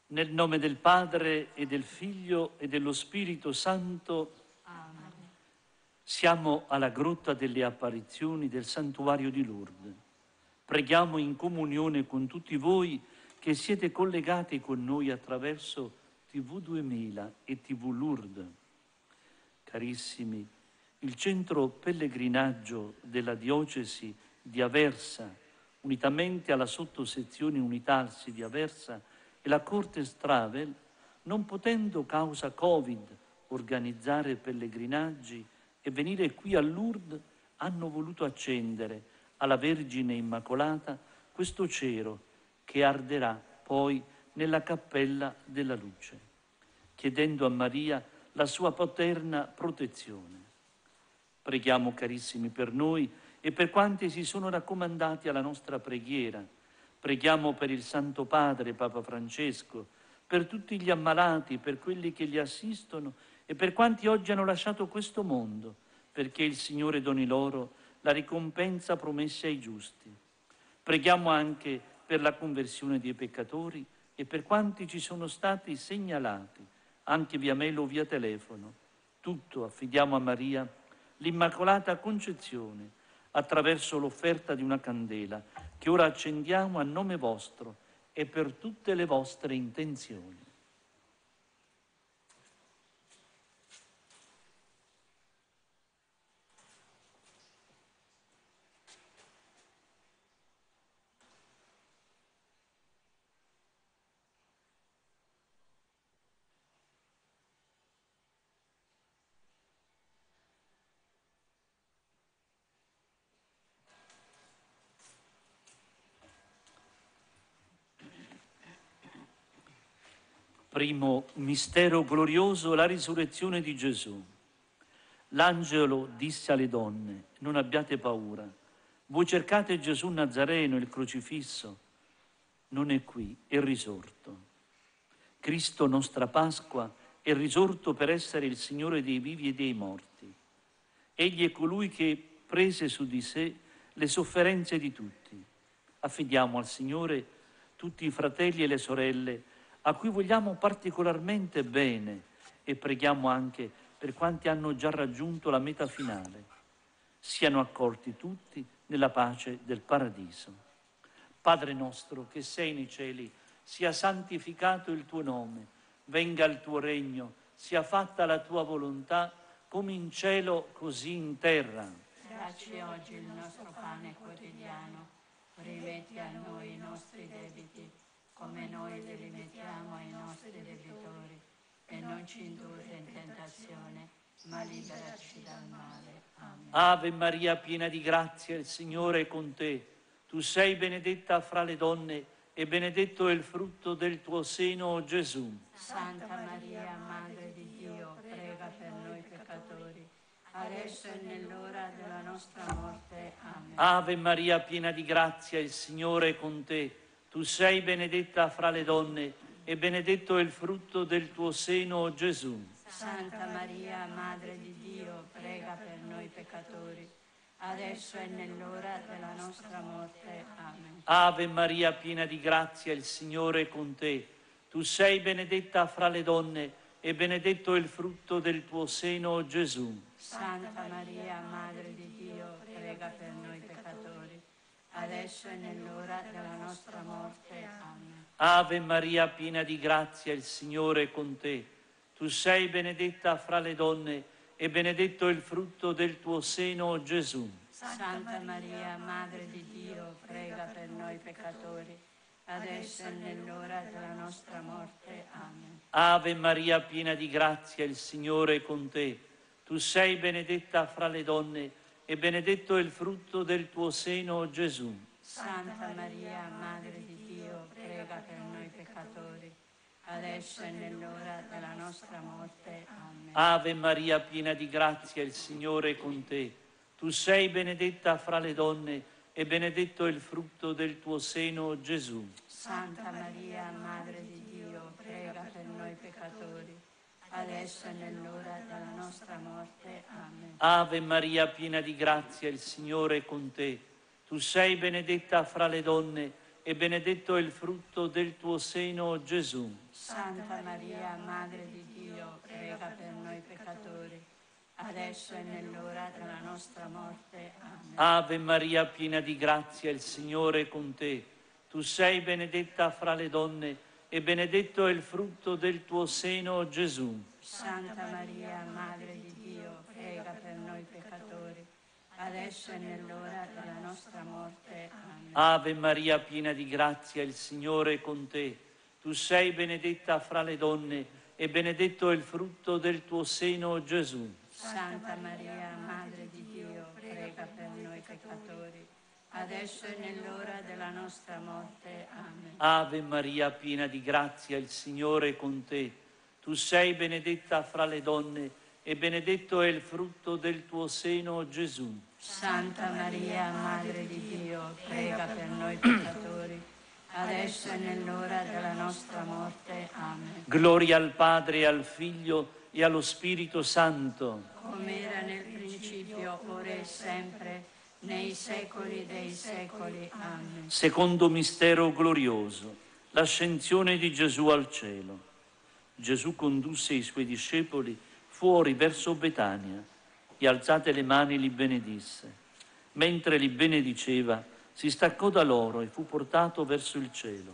Nel nome del Padre e del Figlio e dello Spirito Santo. Amen. Siamo alla grotta delle apparizioni del santuario di Lourdes. Preghiamo in comunione con tutti voi che siete collegati con noi attraverso TV 2000 e TV Lourdes. Carissimi, il centro pellegrinaggio della diocesi di Aversa, unitamente alla sottosezione Unitarsi di Aversa e la Corte Stravel, non potendo causa Covid organizzare pellegrinaggi e venire qui a Lourdes, hanno voluto accendere alla Vergine Immacolata questo cero che arderà poi nella cappella della luce, chiedendo a Maria la sua paterna protezione. Preghiamo, carissimi, per noi e per quanti si sono raccomandati alla nostra preghiera. Preghiamo per il Santo Padre, Papa Francesco, per tutti gli ammalati, per quelli che li assistono e per quanti oggi hanno lasciato questo mondo, perché il Signore doni loro la ricompensa promessa ai giusti. Preghiamo anche per la conversione dei peccatori e per quanti ci sono stati segnalati, anche via mail o via telefono. Tutto affidiamo a Maria, l'Immacolata Concezione, attraverso l'offerta di una candela che ora accendiamo a nome vostro e per tutte le vostre intenzioni. Primo mistero glorioso, la risurrezione di Gesù. L'angelo disse alle donne: non abbiate paura, voi cercate Gesù Nazareno, il crocifisso, non è qui, è risorto. Cristo, nostra Pasqua, è risorto per essere il Signore dei vivi e dei morti. Egli è colui che prese su di sé le sofferenze di tutti. Affidiamo al Signore tutti i fratelli e le sorelle a cui vogliamo particolarmente bene e preghiamo anche per quanti hanno già raggiunto la meta finale. Siano accolti tutti nella pace del paradiso. Padre nostro che sei nei cieli, sia santificato il tuo nome, venga il tuo regno, sia fatta la tua volontà, come in cielo così in terra. Dacci oggi il nostro pane quotidiano, rimetti a noi i nostri debiti, come noi li rimettiamo ai nostri debitori, e non ci indurre in tentazione, ma liberaci dal male. Amen. Ave Maria, piena di grazia, il Signore è con te. Tu sei benedetta fra le donne e benedetto è il frutto del tuo seno, Gesù. Santa Maria, Madre di Dio, prega per noi peccatori, adesso e nell'ora della nostra morte. Amen. Ave Maria, piena di grazia, il Signore è con te. Tu sei benedetta fra le donne e benedetto è il frutto del tuo seno, Gesù. Santa Maria, Madre di Dio, prega per noi peccatori, adesso e nell'ora della nostra morte. Amen. Ave Maria, piena di grazia, il Signore è con te. Tu sei benedetta fra le donne e benedetto è il frutto del tuo seno, Gesù. Santa Maria, Madre di Dio, prega per noi peccatori, adesso e nell'ora della nostra morte. Amen. Ave Maria, piena di grazia, il Signore è con te. Tu sei benedetta fra le donne e benedetto è il frutto del tuo seno, Gesù. Santa Maria, Madre di Dio, prega per noi peccatori, adesso e nell'ora della nostra morte. Amen. Ave Maria, piena di grazia, il Signore è con te. Tu sei benedetta fra le donne e benedetto è il frutto del tuo seno, Gesù. Santa Maria, Madre di Dio, prega per noi peccatori, adesso e nell'ora della nostra morte. Amen. Ave Maria, piena di grazia, il Signore è con te. Tu sei benedetta fra le donne e benedetto è il frutto del tuo seno, Gesù. Santa Maria, Madre di Dio, prega per noi peccatori, adesso e nell'ora della nostra morte. Amen. Ave Maria, piena di grazia, il Signore è con te. Tu sei benedetta fra le donne e benedetto è il frutto del tuo seno, Gesù. Santa Maria, Madre di Dio, prega per noi peccatori, adesso e nell'ora della nostra morte. Amen. Ave Maria, piena di grazia, il Signore è con te. Tu sei benedetta fra le donne e benedetto è il frutto del tuo seno, Gesù. Santa Maria, Madre di Dio, prega per noi peccatori, adesso e nell'ora della nostra morte. Amen. Ave Maria, piena di grazia, il Signore è con te. Tu sei benedetta fra le donne e benedetto è il frutto del tuo seno, Gesù. Santa Maria, Madre di Dio, prega per noi peccatori, adesso e nell'ora della nostra morte. Amen. Ave Maria, piena di grazia, il Signore è con te. Tu sei benedetta fra le donne e benedetto è il frutto del tuo seno, Gesù. Santa Maria, Madre di Dio, prega per noi peccatori, adesso e nell'ora della nostra morte. Amen. Gloria al Padre, al Figlio e allo Spirito Santo. Come era nel principio, ora e sempre, nei secoli dei secoli. Amen. Secondo mistero glorioso, l'ascensione di Gesù al cielo. Gesù condusse i suoi discepoli fuori verso Betania e alzate le mani li benedisse. Mentre li benediceva, si staccò da loro e fu portato verso il cielo.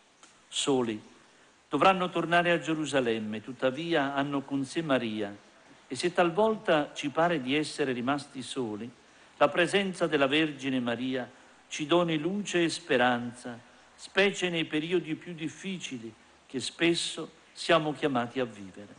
Soli dovranno tornare a Gerusalemme, tuttavia hanno con sé Maria, e se talvolta ci pare di essere rimasti soli, la presenza della Vergine Maria ci doni luce e speranza, specie nei periodi più difficili che spesso siamo chiamati a vivere.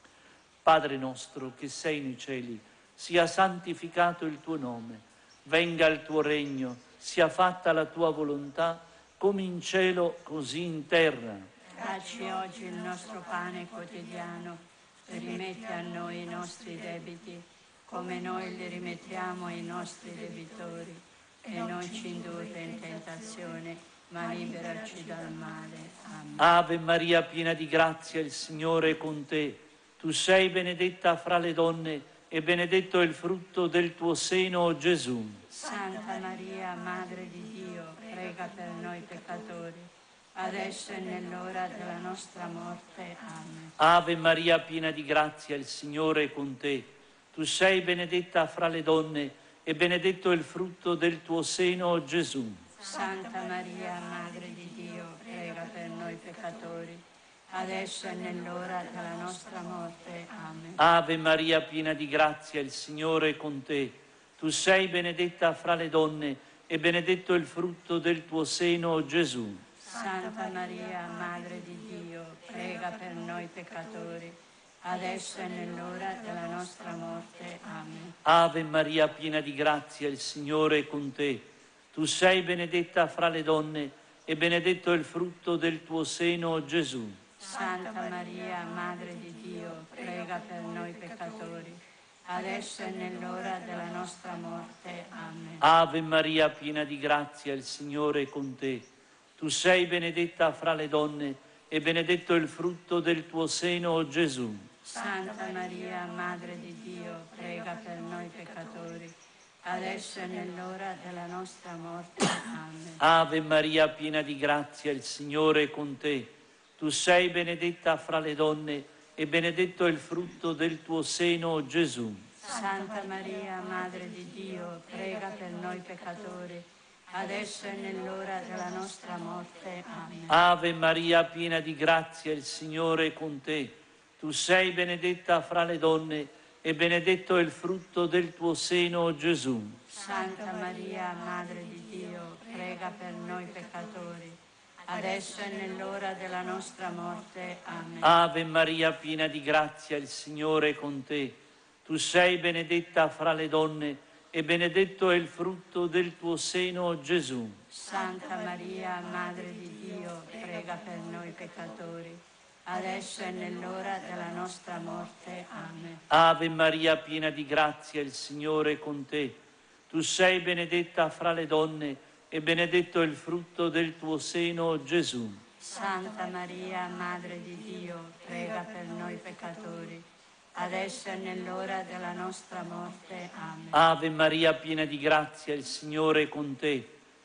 Padre nostro che sei nei cieli, sia santificato il tuo nome, venga il tuo regno, sia fatta la tua volontà, come in cielo, così in terra. Dacci oggi il nostro pane quotidiano e rimetti a noi i nostri debiti, come noi li rimettiamo ai nostri debitori, e non ci indurre in tentazione, ma liberaci dal male. Amen. Ave Maria, piena di grazia, il Signore è con te. Tu sei benedetta fra le donne e benedetto è il frutto del tuo seno, Gesù. Santa Maria, Madre di Dio, prega per noi peccatori, adesso e nell'ora della nostra morte. Amen. Ave Maria, piena di grazia, il Signore è con te. Tu sei benedetta fra le donne e benedetto è il frutto del tuo seno, Gesù. Santa Maria, Madre di Dio, prega per noi peccatori, adesso e nell'ora della nostra morte. Amen. Ave Maria, piena di grazia, il Signore è con te. Tu sei benedetta fra le donne e benedetto è il frutto del tuo seno, Gesù. Santa Maria, Madre di Dio, prega per noi peccatori, adesso e nell'ora della nostra morte. Amen. Ave Maria, piena di grazia, il Signore è con te. Tu sei benedetta fra le donne e benedetto è il frutto del tuo seno, Gesù. Santa Maria, Madre di Dio, prega per noi peccatori, adesso e nell'ora della nostra morte. Amen. Ave Maria, piena di grazia, il Signore è con te. Tu sei benedetta fra le donne e benedetto è il frutto del tuo seno, Gesù. Santa Maria, Madre di Dio, prega per noi peccatori, adesso e nell'ora della nostra morte. Amen. Ave Maria, piena di grazia, il Signore è con te. Tu sei benedetta fra le donne e benedetto è il frutto del tuo seno, Gesù. Santa Maria, Madre di Dio, prega per noi peccatori, adesso e nell'ora della nostra morte. Amen. Ave Maria, piena di grazia, il Signore è con te. Tu sei benedetta fra le donne e benedetto è il frutto del tuo seno, Gesù. Santa Maria, Madre di Dio, prega per noi peccatori, adesso e nell'ora della nostra morte. Amen. Ave Maria, piena di grazia, il Signore è con te. Tu sei benedetta fra le donne e benedetto è il frutto del tuo seno, Gesù. Santa Maria, Madre di Dio, prega per noi peccatori, adesso e nell'ora della nostra morte. Amen. Ave Maria, piena di grazia, il Signore è con te. Tu sei benedetta fra le donne e benedetto è il frutto del tuo seno, Gesù. Santa Maria, Madre di Dio, prega per noi peccatori, adesso e nell'ora della nostra morte. Amen. Ave Maria, piena di grazia, il Signore è con te.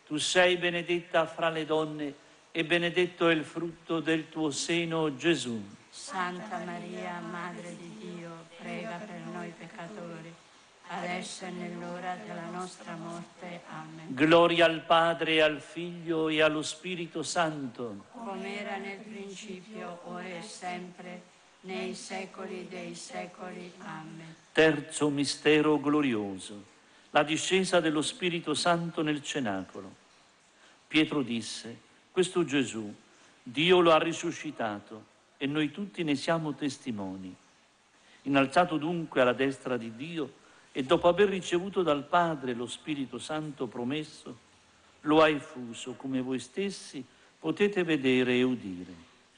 Tu sei benedetta fra le donne e benedetto è il frutto del tuo seno, Gesù. Santa Maria, Madre di Dio, prega per noi peccatori, adesso e nell'ora della nostra morte. Amen. Gloria al Padre, al Figlio e allo Spirito Santo. Come era nel principio, ora e sempre, nei secoli dei secoli. Amen. Terzo mistero glorioso, la discesa dello Spirito Santo nel cenacolo. Pietro disse: questo Gesù, Dio lo ha risuscitato e noi tutti ne siamo testimoni. Innalzato dunque alla destra di Dio e dopo aver ricevuto dal Padre lo Spirito Santo promesso, lo ha effuso come voi stessi potete vedere e udire.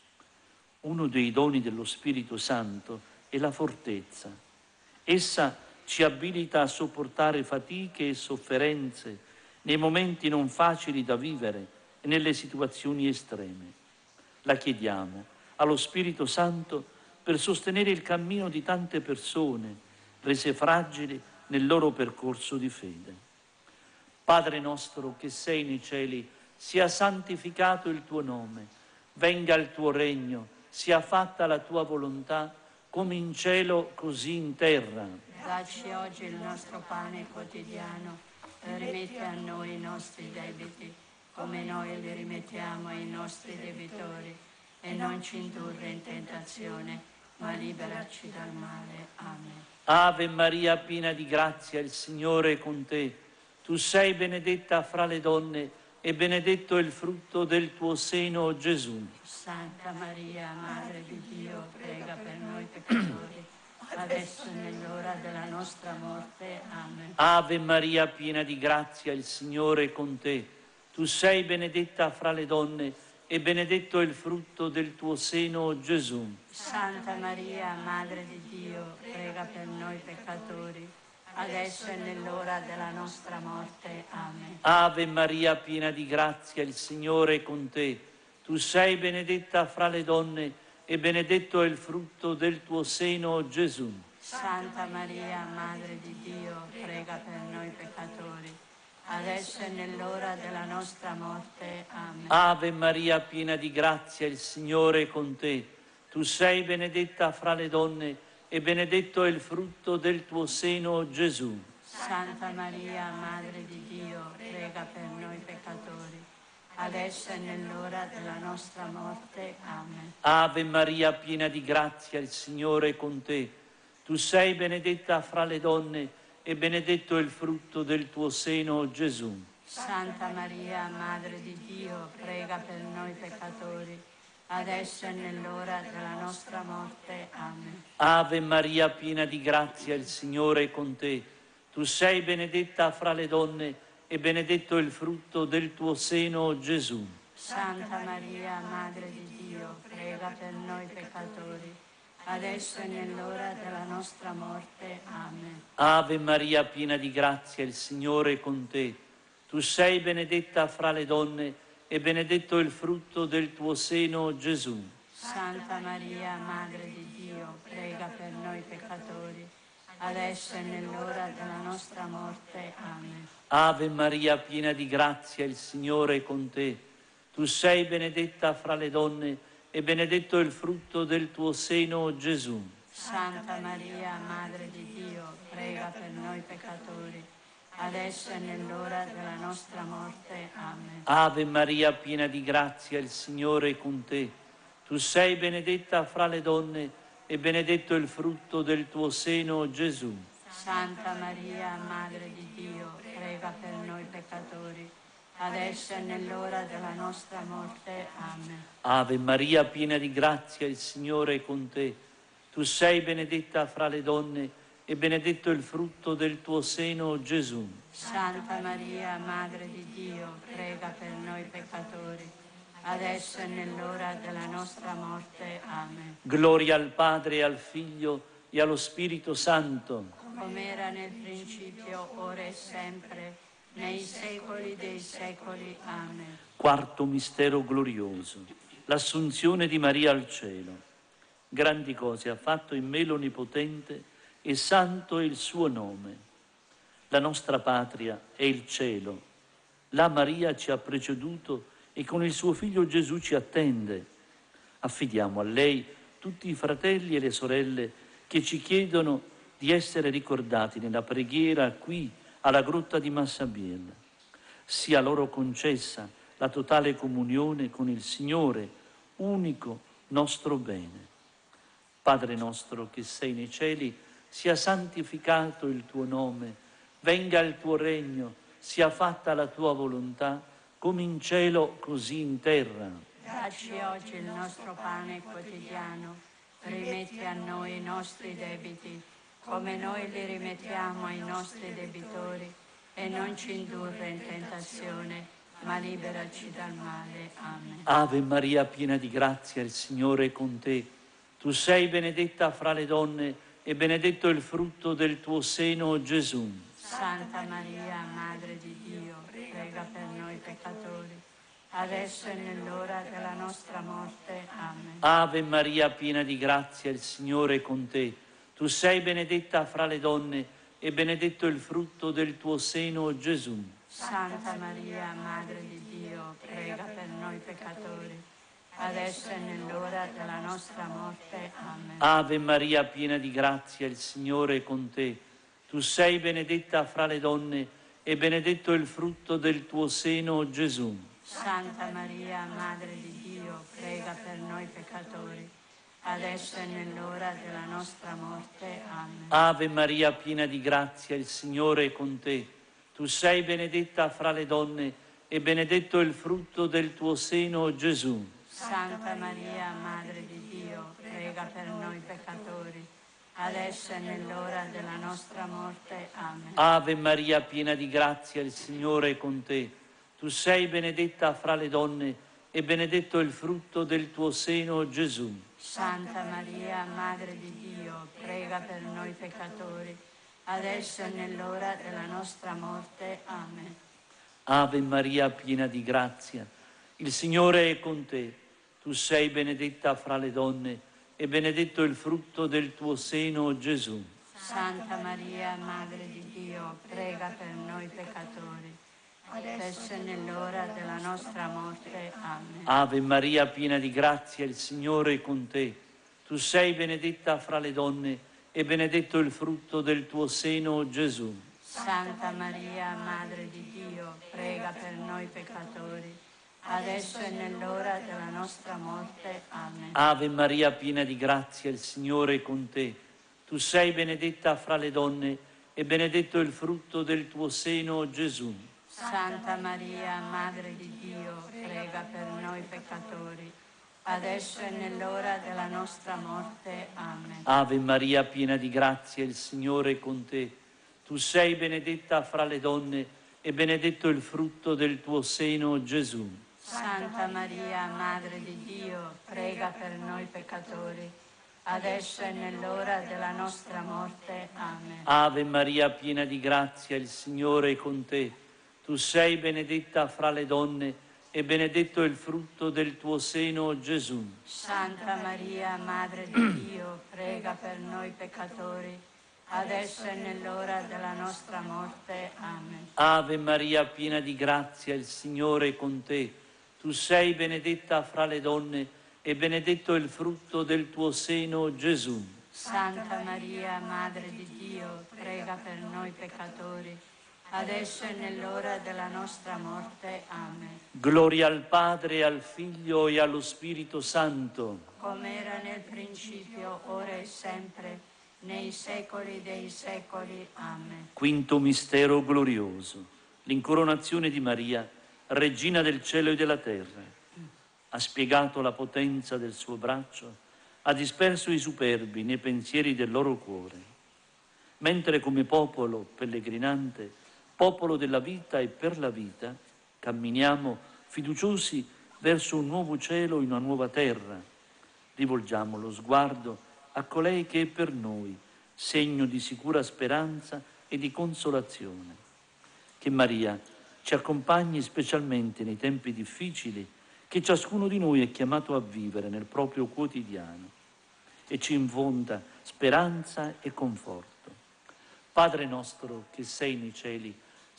Uno dei doni dello Spirito Santo è la fortezza. Essa ci abilita a sopportare fatiche e sofferenze nei momenti non facili da vivere e nelle situazioni estreme. La chiediamo allo Spirito Santo per sostenere il cammino di tante persone rese fragili nel loro percorso di fede. Padre nostro che sei nei cieli, sia santificato il tuo nome, venga il tuo regno, sia fatta la tua volontà, come in cielo così in terra. Dacci oggi il nostro pane quotidiano e rimetti a noi i nostri debiti, come noi li rimettiamo ai nostri debitori, e non ci indurre in tentazione, ma liberaci dal male. Amen. Ave Maria, piena di grazia, il Signore è con te. Tu sei benedetta fra le donne e benedetto è il frutto del tuo seno, Gesù. Santa Maria, Madre di Dio, prega per noi peccatori, adesso e nell'ora della nostra morte. Amen. Ave Maria, piena di grazia, il Signore è con te. Tu sei benedetta fra le donne e benedetto è il frutto del tuo seno, Gesù. Santa Maria, Madre di Dio, prega per noi peccatori, adesso e nell'ora della nostra morte. Amen. Ave Maria, piena di grazia, il Signore è con te. Tu sei benedetta fra le donne e benedetto è il frutto del tuo seno, Gesù. Santa Maria, Madre di Dio, prega per noi peccatori, adesso e nell'ora della nostra morte. Amen. Ave Maria, piena di grazia, il Signore è con te. Tu sei benedetta fra le donne e benedetto è il frutto del tuo seno, Gesù. Santa Maria, Madre di Dio, prega per noi peccatori, adesso e nell'ora della nostra morte. Amen. Ave Maria, piena di grazia, il Signore è con te. Tu sei benedetta fra le donne e benedetto è il frutto del tuo seno, Gesù. Santa Maria, Madre di Dio, prega per noi peccatori, adesso e nell'ora della nostra morte. Amen. Ave Maria, piena di grazia, il Signore è con te. Tu sei benedetta fra le donne e benedetto è il frutto del tuo seno, Gesù. Santa Maria, Madre di Dio, prega per noi peccatori, adesso e nell'ora della nostra morte. Amen. Ave Maria, piena di grazia, il Signore è con te. Tu sei benedetta fra le donne e benedetto è il frutto del tuo seno, Gesù. Santa Maria, Madre di Dio, prega per noi peccatori, adesso e nell'ora della nostra morte. Amen. Ave Maria, piena di grazia, il Signore è con te. Tu sei benedetta fra le donne e benedetto è il frutto del tuo seno, Gesù. Santa Maria, Madre di Dio, prega per noi peccatori, adesso e nell'ora della nostra morte. Amen. Ave Maria, piena di grazia, il Signore è con te. Tu sei benedetta fra le donne e benedetto è il frutto del tuo seno, Gesù. Santa Maria, Madre di Dio, prega per noi peccatori, adesso e nell'ora della nostra morte. Amen. Ave Maria, piena di grazia, il Signore è con te. Tu sei benedetta fra le donne e benedetto è il frutto del tuo seno, Gesù. Santa Maria, Madre di Dio, prega per noi peccatori, adesso e nell'ora della nostra morte. Amen. Gloria al Padre, al Figlio e allo Spirito Santo. Come era nel principio, ora e sempre, nei secoli dei secoli. Amen. Quarto mistero glorioso, l'assunzione di Maria al cielo. Grandi cose ha fatto in me l'Onnipotente e santo è il suo nome. La nostra patria è il cielo. La Maria ci ha preceduto e con il suo Figlio Gesù ci attende. Affidiamo a lei tutti i fratelli e le sorelle che ci chiedono di essere ricordati nella preghiera qui alla grotta di Massabielle. Sia loro concessa la totale comunione con il Signore, unico nostro bene. Padre nostro che sei nei cieli, sia santificato il tuo nome, venga il tuo regno, sia fatta la tua volontà, come in cielo così in terra. Dacci oggi il nostro pane quotidiano, rimetti a noi i nostri debiti, come noi li rimettiamo ai nostri debitori, e non ci indurre in tentazione, ma liberaci dal male. Amen. Ave Maria, piena di grazia, il Signore è con te. Tu sei benedetta fra le donne e benedetto il frutto del tuo seno, Gesù. Santa Maria, Madre di Dio, prega per noi peccatori, adesso e nell'ora della nostra morte. Amen. Ave Maria, piena di grazia, il Signore è con te. Tu sei benedetta fra le donne e benedetto il frutto del tuo seno, Gesù. Santa Maria, Madre di Dio, prega per noi peccatori, adesso e nell'ora della nostra morte. Amen. Ave Maria, piena di grazia, il Signore è con te. Tu sei benedetta fra le donne e benedetto il frutto del tuo seno, Gesù. Santa Maria, Madre di Dio, prega per noi peccatori, adesso e nell'ora della nostra morte. Amen. Ave Maria, piena di grazia, il Signore è con te. Tu sei benedetta fra le donne e benedetto il frutto del tuo seno, Gesù. Santa Maria, Madre di Dio, prega per noi peccatori, adesso e nell'ora della nostra morte. Amen. Ave Maria, piena di grazia, il Signore è con te. Tu sei benedetta fra le donne e benedetto il frutto del tuo seno, Gesù. Santa Maria, Madre di Dio, prega per noi peccatori, adesso e nell'ora della nostra morte. Amen. Ave Maria, piena di grazia, il Signore è con te. Tu sei benedetta fra le donne e benedetto il frutto del tuo seno, Gesù. Santa Maria, Madre di Dio, prega per noi peccatori, adesso e nell'ora della nostra morte. Amen. Ave Maria, piena di grazia, il Signore è con te. Tu sei benedetta fra le donne e benedetto il frutto del tuo seno, Gesù. Santa Maria, Madre di Dio, prega per noi peccatori, adesso e nell'ora della nostra morte. Amen. Ave Maria, piena di grazia, il Signore è con te. Tu sei benedetta fra le donne e benedetto il frutto del tuo seno, Gesù. Santa Maria, Madre di Dio, prega per noi peccatori, adesso e nell'ora della nostra morte. Amen. Ave Maria, piena di grazia, il Signore è con te. Tu sei benedetta fra le donne e benedetto il frutto del tuo seno, Gesù. Santa Maria, Madre di Dio, prega per noi peccatori, adesso e nell'ora della nostra morte. Amen. Ave Maria, piena di grazia, il Signore è con te. Tu sei benedetta fra le donne e benedetto il frutto del tuo seno, Gesù. Santa Maria, Madre di Dio, prega per noi peccatori, adesso e nell'ora della nostra morte. Amen. Ave Maria, piena di grazia, il Signore è con te. Tu sei benedetta fra le donne e benedetto il frutto del tuo seno, Gesù. Santa Maria, Madre di Dio, prega per noi peccatori, adesso e nell'ora della nostra morte. Amen. Gloria al Padre, al Figlio e allo Spirito Santo. Come era nel principio, ora e sempre, nei secoli dei secoli. Amen. Quinto mistero glorioso, l'incoronazione di Maria, Regina del cielo e della terra. Ha spiegato la potenza del suo braccio, ha disperso i superbi nei pensieri del loro cuore. Mentre come popolo pellegrinante, popolo della vita e per la vita, camminiamo fiduciosi verso un nuovo cielo e una nuova terra. Rivolgiamo lo sguardo a colei che è per noi segno di sicura speranza e di consolazione. Che Maria ci accompagni specialmente nei tempi difficili che ciascuno di noi è chiamato a vivere nel proprio quotidiano e ci infonda speranza e conforto. Padre nostro che sei nei cieli,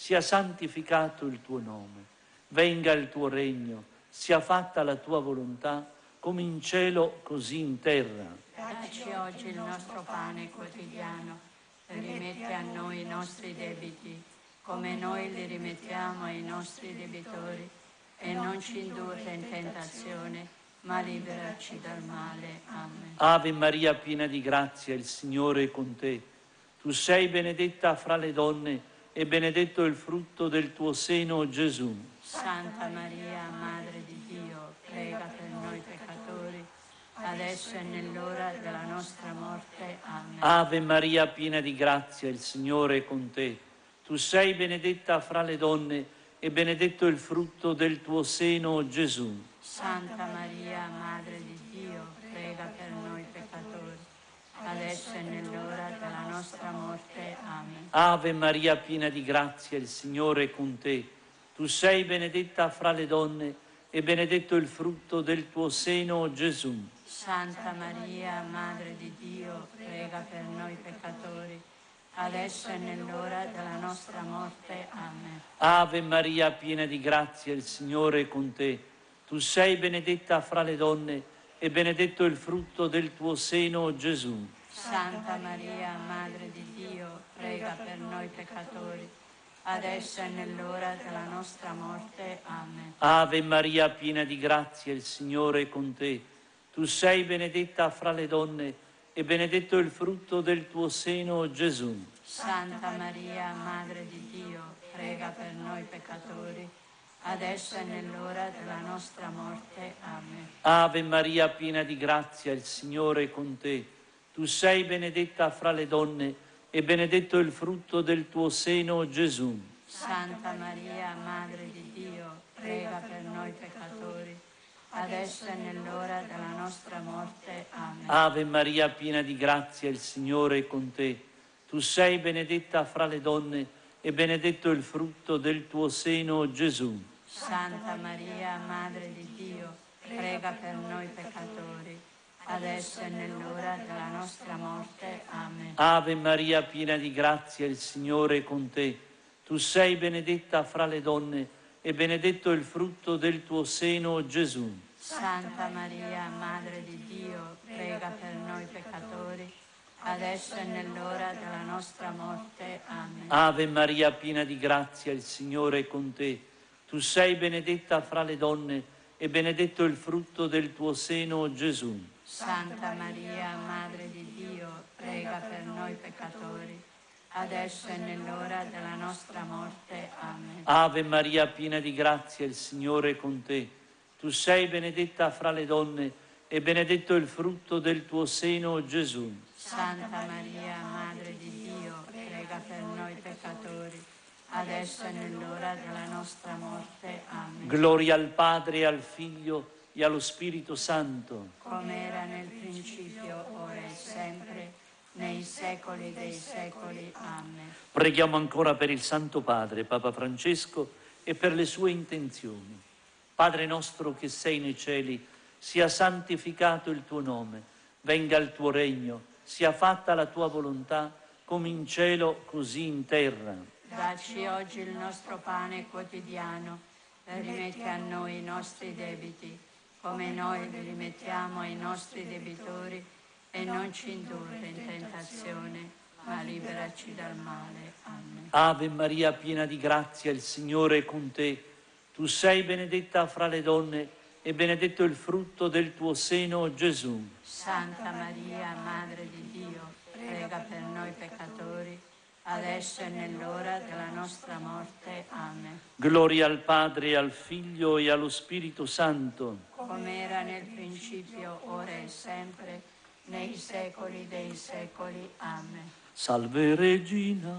sia santificato il tuo nome, venga il tuo regno, sia fatta la tua volontà, come in cielo così in terra. Dacci oggi il nostro pane quotidiano, rimetti a noi i nostri debiti, come noi li rimettiamo ai nostri debitori, e non ci indurre in tentazione, ma liberaci dal male. Amen. Ave Maria, piena di grazia, il Signore è con te. Tu sei benedetta fra le donne e benedetto il frutto del tuo seno, Gesù. Santa Maria, Madre di Dio, prega per noi peccatori, adesso e nell'ora della nostra morte. Amen. Ave Maria, piena di grazia, il Signore è con te. Tu sei benedetta fra le donne e benedetto il frutto del tuo seno, Gesù. Santa Maria, Madre di Dio, prega per noi peccatori, adesso e nell'ora della nostra morte. Amen. Ave Maria, piena di grazia, il Signore è con te. Tu sei benedetta fra le donne e benedetto il frutto del tuo seno, Gesù. Santa Maria, Madre di Dio, prega per noi peccatori, adesso e nell'ora della nostra morte. Amen. Ave Maria, piena di grazia, il Signore è con te. Tu sei benedetta fra le donne e benedetto il frutto del tuo seno, Gesù. Santa Maria, Madre di Dio, prega per noi peccatori, adesso e nell'ora della nostra morte. Amen. Ave Maria, piena di grazia, il Signore è con te. Tu sei benedetta fra le donne e benedetto il frutto del tuo seno, Gesù. Santa Maria, Madre di Dio, prega per noi peccatori, adesso e nell'ora della nostra morte. Amen. Ave Maria, piena di grazia, il Signore è con te. Tu sei benedetta fra le donne e benedetto il frutto del tuo seno, Gesù. Santa Maria, Madre di Dio, prega per noi peccatori, adesso e nell'ora della nostra morte. Amen. Ave Maria, piena di grazia, il Signore è con te. Tu sei benedetta fra le donne e benedetto il frutto del tuo seno, Gesù. Santa Maria, Madre di Dio, prega per noi peccatori, adesso e nell'ora della nostra morte. Amen. Ave Maria, piena di grazia, il Signore è con te. Tu sei benedetta fra le donne e benedetto il frutto del tuo seno, Gesù. Santa Maria, Madre di Dio, prega per noi peccatori, adesso e nell'ora della nostra morte. Amen. Ave Maria, piena di grazia, il Signore è con te. Tu sei benedetta fra le donne e benedetto il frutto del tuo seno, Gesù. Santa Maria, Madre di Dio, prega per noi peccatori, adesso e nell'ora della nostra morte. Amen. Ave Maria, piena di grazia, il Signore è con te. Tu sei benedetta fra le donne e benedetto il frutto del tuo seno, Gesù. Santa Maria, Madre di Dio, prega per noi peccatori, adesso e nell'ora della nostra morte. Amen. Gloria al Padre, al Figlio e allo Spirito Santo. Come era nel principio, ora e sempre, nei secoli dei secoli. Amen. Preghiamo ancora per il Santo Padre, Papa Francesco, e per le sue intenzioni. Padre nostro che sei nei cieli, sia santificato il tuo nome, venga il tuo regno, sia fatta la tua volontà, come in cielo, così in terra. Dacci oggi il nostro pane quotidiano, e rimetti a noi i nostri debiti, come noi li rimettiamo ai nostri debitori, e non ci indurre in tentazione, ma liberaci dal male. Amen. Ave Maria, piena di grazia, il Signore è con te. Tu sei benedetta fra le donne e benedetto il frutto del tuo seno, Gesù. Santa Maria, Madre di Dio, prega per noi peccatori, adesso e nell'ora della nostra morte. Amen. Gloria al Padre, al Figlio e allo Spirito Santo. Come era nel principio, ora e sempre, nei secoli dei secoli. Amen. Salve Regina,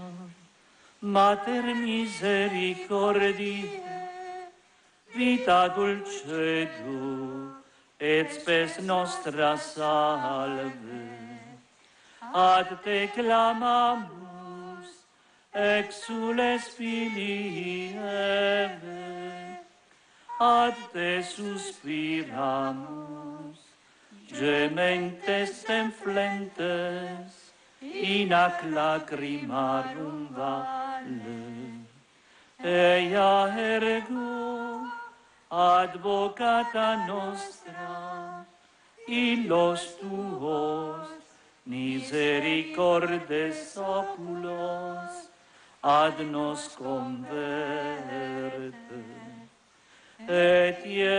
Mater misericordiae, vita dulcedo, et spes nostra salve. Ad te clamamus, exules filii Eve, ad te suspiramus, gementes templentes, in ac lacrimarum vale. Ea ergo, advocata nostra, illos tuos, misericordes oculos, ad nos converte. Et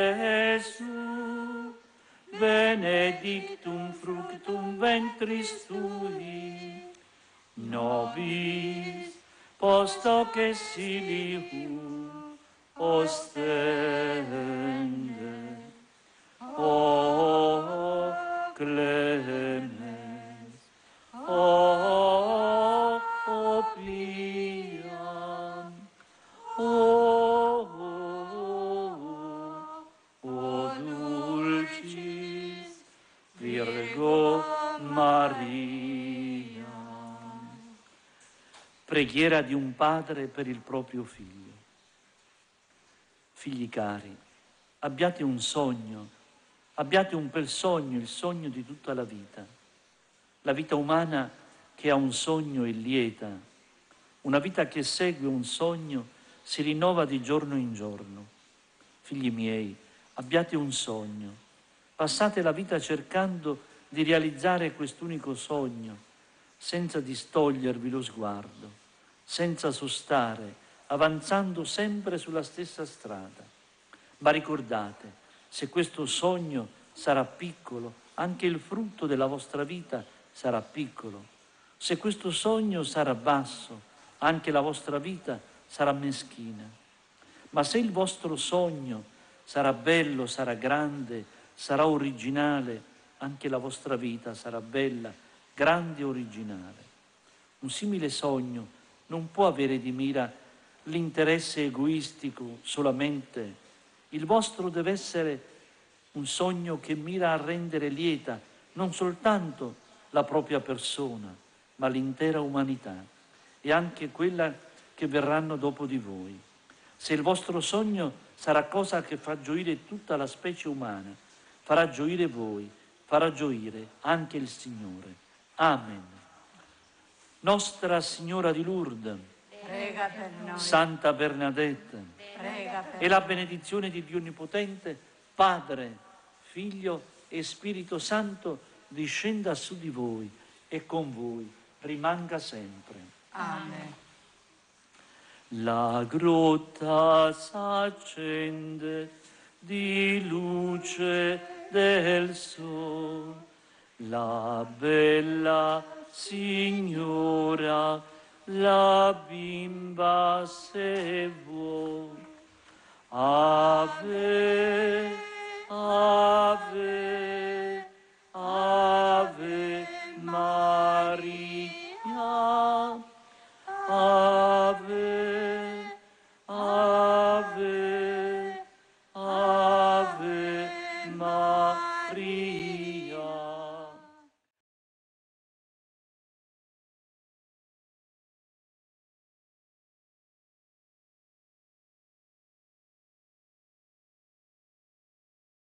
Iesu, benedictum fructum ventris tui, nobis post hoc exilium ostende. O clemens, o piam, o dulcis Virgo Maria. Preghiera di un padre per il proprio figlio. Figli cari, abbiate un sogno, abbiate un bel sogno, il sogno di tutta la vita. La vita umana che ha un sogno è lieta, una vita che segue un sogno si rinnova di giorno in giorno. Figli miei, abbiate un sogno, passate la vita cercando di realizzare quest'unico sogno, senza distogliervi lo sguardo, senza sostare, avanzando sempre sulla stessa strada. Ma ricordate, se questo sogno sarà piccolo, anche il frutto della vostra vita sarà piccolo. Se questo sogno sarà basso, anche la vostra vita sarà meschina. Ma se il vostro sogno sarà bello, sarà grande, sarà originale, anche la vostra vita sarà bella, grande e originale. Un simile sogno non può avere di mira l'interesse egoistico solamente. Il vostro deve essere un sogno che mira a rendere lieta non soltanto la propria persona, ma l'intera umanità e anche quella che verranno dopo di voi. Se il vostro sogno sarà cosa che fa gioire tutta la specie umana, farà gioire voi, farà gioire anche il Signore. Amen. Nostra Signora di Lourdes, Prega per noi. Santa Bernadette, Prega per e la benedizione di Dio Onnipotente, Padre, Figlio e Spirito Santo, discenda su di voi e con voi rimanga sempre. Amen. La grotta s'accende di luce del sol, la bella signora, la bimba se vuol. Ave, ave, ave Maria, ave, ave, ave Maria.